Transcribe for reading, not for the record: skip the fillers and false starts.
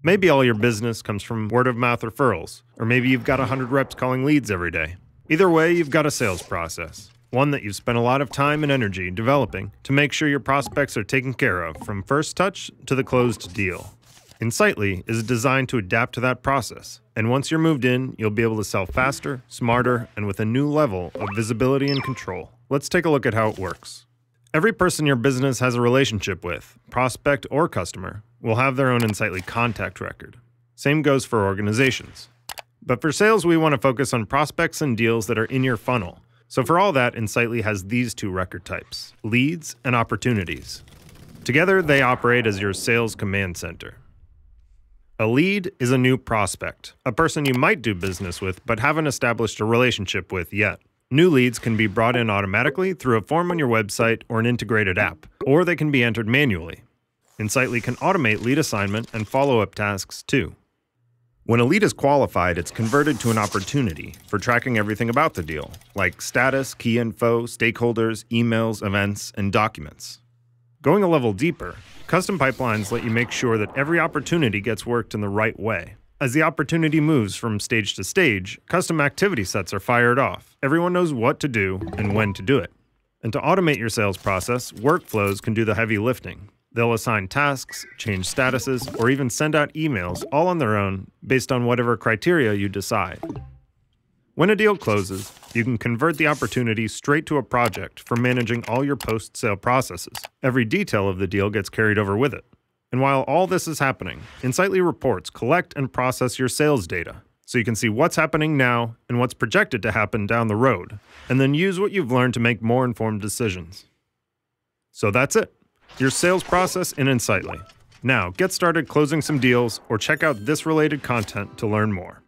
Maybe all your business comes from word-of-mouth referrals, or maybe you've got 100 reps calling leads every day. Either way, you've got a sales process, one that you've spent a lot of time and energy developing to make sure your prospects are taken care of from first touch to the closed deal. Untitled is designed to adapt to that process, and once you're moved in, you'll be able to sell faster, smarter, and with a new level of visibility and control. Let's take a look at how it works. Every person your business has a relationship with, prospect or customer, will have their own Untitled contact record. Same goes for organizations. But for sales, we want to focus on prospects and deals that are in your funnel. So for all that, Untitled has these two record types, leads and opportunities. Together, they operate as your sales command center. A lead is a new prospect, a person you might do business with but haven't established a relationship with yet. New leads can be brought in automatically through a form on your website or an integrated app, or they can be entered manually. Untitled can automate lead assignment and follow-up tasks too. When a lead is qualified, it's converted to an opportunity for tracking everything about the deal, like status, key info, stakeholders, emails, events, and documents. Going a level deeper, custom pipelines let you make sure that every opportunity gets worked in the right way. As the opportunity moves from stage to stage, custom activity sets are fired off. Everyone knows what to do and when to do it. And to automate your sales process, workflows can do the heavy lifting. They'll assign tasks, change statuses, or even send out emails all on their own based on whatever criteria you decide. When a deal closes, you can convert the opportunity straight to a project for managing all your post-sale processes. Every detail of the deal gets carried over with it. And while all this is happening, Untitled reports collect and process your sales data, so you can see what's happening now and what's projected to happen down the road, and then use what you've learned to make more informed decisions. So that's it. Your sales process in Untitled. Now, get started closing some deals or check out this related content to learn more.